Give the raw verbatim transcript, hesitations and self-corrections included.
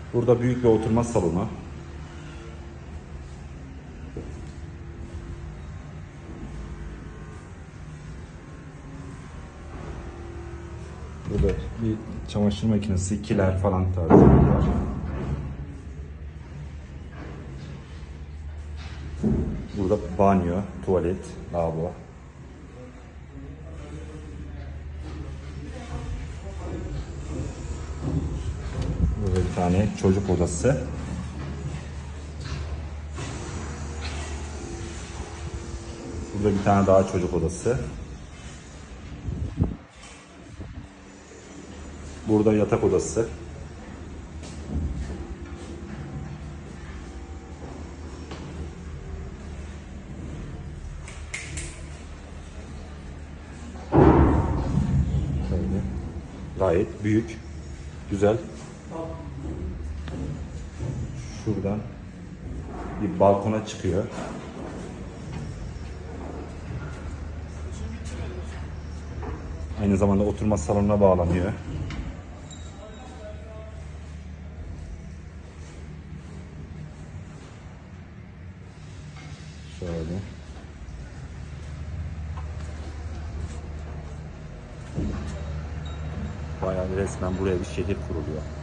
Burada büyük bir oturma salonu. Burada bir çamaşır makinesi, kiler falan tarzı var. Burada banyo, tuvalet, lavabo. Burada bir tane çocuk odası. Burada bir tane daha çocuk odası. Burada yatak odası. Şöyle. Gayet büyük, güzel. Şuradan bir balkona çıkıyor. Aynı zamanda oturma salonuna bağlanıyor. Şöyle. Bayağı resmen buraya bir şehir kuruluyor.